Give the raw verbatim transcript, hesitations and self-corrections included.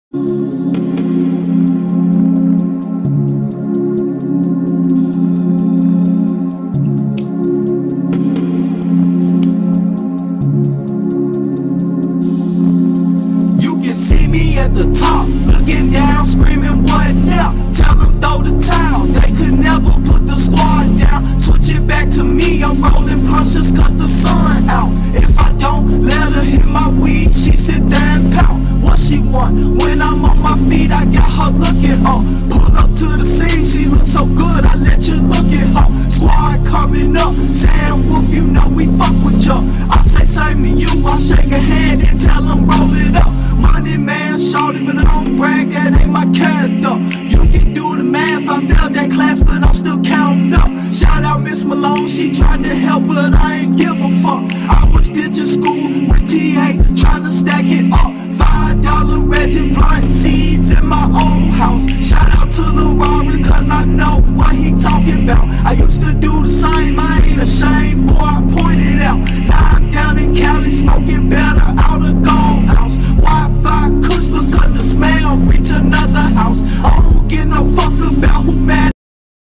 At the top, looking down, screaming what now? Tell them throw the towel, they could never put the squad down. Switch it back to me, I'm rolling blunts just cause the sun out. If I don't let her hit my weed, she sit there and pout. What she want? When I'm on my feet, I got her looking up. Pull up to the scene, she looks so good, I let you look at her. Squad coming up, saying Wolf, you know we fuck with ya. I say save me you, I shake a hand and tell them roll it up. Money man, shorty, but I don't brag, that ain't my character. You can do the math, I failed that class, but I'm still counting up. Shout out Miss Malone, she tried to help, but I ain't give a fuck. I was ditching school with T A, trying to stack it up. Five dollar Reggie Blunt seeds in my old house. Shout out to Lil Rory, cause I know what he talking about. I used to do the